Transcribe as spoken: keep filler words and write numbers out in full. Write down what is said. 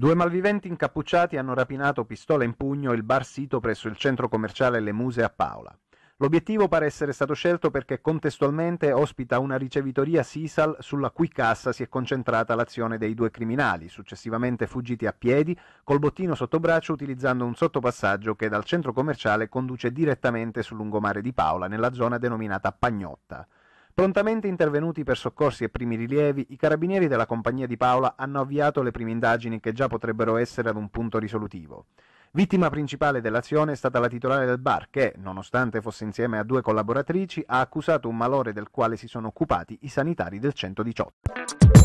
Due malviventi incappucciati hanno rapinato pistola in pugno il bar sito presso il centro commerciale Le Muse a Paola. L'obiettivo pare essere stato scelto perché contestualmente ospita una ricevitoria Sisal sulla cui cassa si è concentrata l'azione dei due criminali, successivamente fuggiti a piedi, col bottino sotto braccio utilizzando un sottopassaggio che dal centro commerciale conduce direttamente sul lungomare di Paola, nella zona denominata Pagnotta. Prontamente intervenuti per soccorsi e primi rilievi, i carabinieri della compagnia di Paola hanno avviato le prime indagini che già potrebbero essere ad un punto risolutivo. Vittima principale dell'azione è stata la titolare del bar che, nonostante fosse insieme a due collaboratrici, ha accusato un malore del quale si sono occupati i sanitari del centodiciotto.